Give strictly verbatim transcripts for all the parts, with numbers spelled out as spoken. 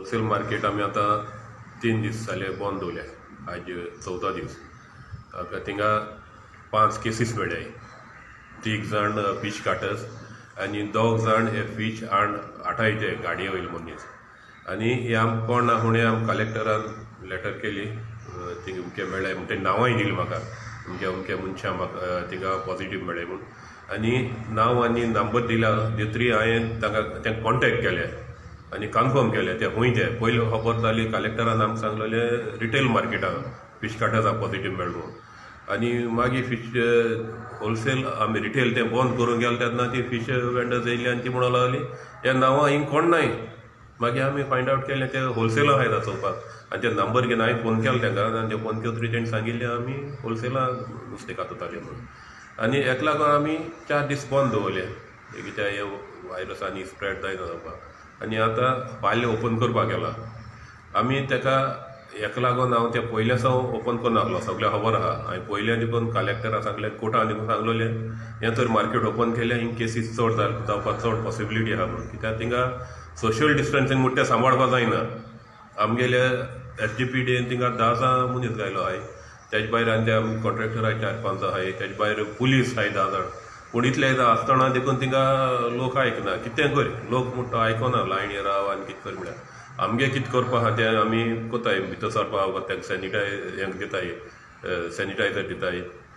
Wholesale market आमी आतां तीन दीस जाले बंद दवरल्या. आज चवदा दीस. थिंगा पांच केसीस मेळ्ळाय. तीग जाण फीश काटर्स आनी दोग जाण हे फीश आड आटायचे गाडये वयले मनीस. आनी हे आम कोण ना फुडें आम कलेक्टरान लेटर केली. थिंग अमके मेळ्ळाय म्हणटे नांवांय दिलीं म्हाका. अमके अमके मनशां म्हाका थिंगा पॉजिटीव मेळ्ळाय म्हूण. आनी नांव आनी नंबर दिला दितरी हांवें तांकां तेंका कॉन्टेक्ट केले आनी कन्फर्म केले ते खूंय ते. पयलीं खबर जाली कलेक्टरान आमकां सांगलेलें रिटेल मार्केटान फीश काटर्साक पॉजिटीव मेळ्ळो म्हूण. आनी मागीर फीश होलसेल आमी रिटेल तें बंद करूंक गेले तेन्ना ती फीश वेंडर्स येयली आनी ती म्हणूंक लागली ह्या नांवां हिंग कोण नाय. मागीर आमी फायंड आवट केलें ते होलसेलाक आहाय चोवपाक आनी ते नंबर घेवन हांवें फोन केलो तेंकां आनी ते फोन केतरी तेणी सांगिल्लें आमी होलसेलाक नुस्तें कातताले म्हणून. आनी हेका लागून आमी चार दीस बंद दवरले कित्याक हे वायरस आनी स्प्रेड जायना जावपाक. आनी आतां फाल्यां ओपन करपाक गेला. आमी तेका हेका लागून हांव तें पयल्या सावन ओपन करून नासलो सगळ्याक खबर आहा. हांवें पयल्या देखून कलेक्टराक सांगलें कोर्टान देखून सांगलेलें हें तर मार्केट ओपन केलें हिंग केसीस चड जावपाक चड पॉसिबिलिटी आहा म्हणून. कित्याक थिंगा सोशियल डिस्टन्सींग म्हणटा तें सांबाळपाक जायना. आमगेले एस डी पी डीन थिंगा धा मनीस गायलो आहाय. तेजे भायर आनी ते आमी कॉन्ट्रेक्टर आहाय चार पांच आहाय. तेजे भायर पुलीस आहाय धा जाण. पूण इतले आसतना देखून थिंगा लोक आयकना. कितें कर लोक म्हणटा आयकना लायनी राव आनी कितें कर म्हळ्यार. आमगे कितें करपा आहा तें आमी कोताय भितर सरपा तेंका सॅनिटाय हेंक दिताय सॅनिटायझर दिताय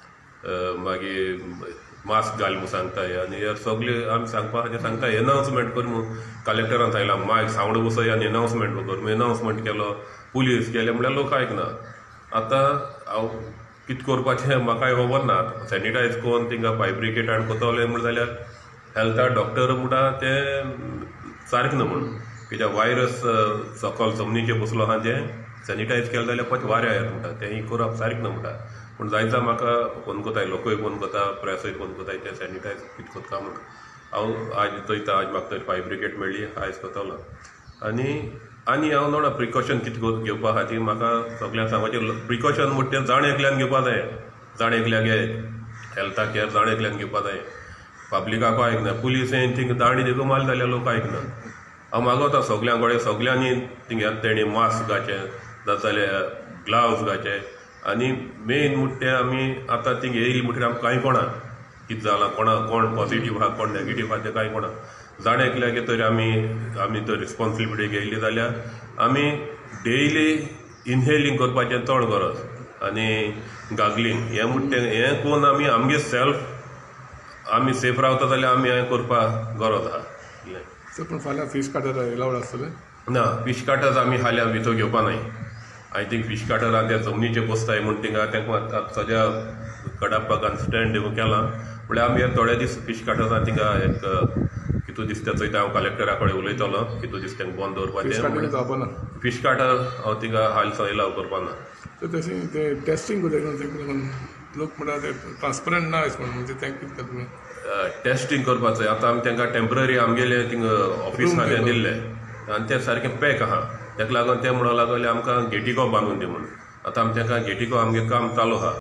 मागीर मास्क घाल म्हूण सांगताय. आनी हे सगळे आमी सांगपा आहा तें सांगताय. एनावन्समेंट कर म्हूण कलेक्टरान सांगलां मायक सावंड बसय आनी एनावन्समेंट कर म्हूण. एनावन्समेंट केलो पुलीस गेले म्हळ्यार लोक आयकना. आतां हांव कितें करपाचें म्हाकाय खबर ना. सॅनिटायज कोन्न थिंगा फायब्रिकेट आनी कोतवलें म्हण जाल्यार हेल्था डॉक्टर म्हणटा तें सारकें न्हू म्हूण. कित्याक वायरस सकयल जमनीचेर बसलो आहा तें सॅनिटायज केलें जाल्यार पच वारें येता म्हणटा तें करप सारकें न्हू म्हणटा. पूण जायत म्हाका फोन कोताय लोकूय फोन कोता प्रेसूय फोन कोताय तें सॅनिटायज कितें कोत्ता म्हूण. हांव आज चोयता आज म्हाका थंय फायब्रिकेट मेळ्ळी आयज कोतलो. आनी आनी हांव नोडा प्रिकॉशन कितें घेवपा आहा ती म्हाका सगळ्यांक सांगपाचें. प्रिकॉशन म्हणटा तें जाण एकल्यान घेवपा जाय. जाण एकल्याक हे हेल्था केअर जाण एकल्यान घेवपा जाय. पब्लिकाक आयकना. पुलीस येवन थिंगा दांडी देखून मारली जाल्यार लोक आयकना. हांव मागोता सगळ्यां कडेन सगळ्यांनी थिंगा तेणी मास्क घालचें जाल्यार ग्लावज घालचे. आनी मेन म्हणटा तें आमी आतां थिंगा येयली म्हणटकीर आमकां कांय कोणा कितें जालां कोणा कोण पॉजिटीव आहा कोण नेगेटीव आहा तें कांय कोणा. जाण एकल्याक तर आमी आमी तर रिस्पॉन्सिबिलिटी घेयली जाल्यार आमी डेयली इनहेलिंग करपाचें चड गरज. आनी गागलींग हें म्हणटा तें हें करून आमी आमगे सेल्फ आमी सेफ रावता जाल्यार आमी हें करपाक गरज आहा. पूण फाल्यां फीश काटर एलावड आसतलें ना. फीश काटर्स आमी फाल्यां भितर घेवपा नाय. आय थिंक फीश काटरान त्या जमनीचेर बसताय म्हूण थिंगा तेंका सद्या कडापाक आनी स्टँड देखून केलां. म्हळ्यार आमी थोडे दीस फीश काटर्सां थिंगा एक कितू दीस तें चोयता हांव कलेक्टरा कडेन उलयतलो कितू दीस तेंका बंद दवरपाचें. जावपा ना फीश काटर हांव थिंगा हालसो एलाव करपा ना. तशें तें टेस्टींग कोताय लोक म्हणटा ते ट्रान्सपरंट ना अशें म्हणून म्हणजे तें कितें तुमी टेस्टींग करपाचें. आतां आमी तेंका टेम्पररी आमगेले थिंगा ऑफिस आहा तें दिल्लें आनी तें सारकें पॅक आहा. तेका लागून तें म्हणूंक लागले आमकां गेटिको बांदून दी म्हणून. आतां आमी तेंका गेटिको आमगे काम चालू आहा.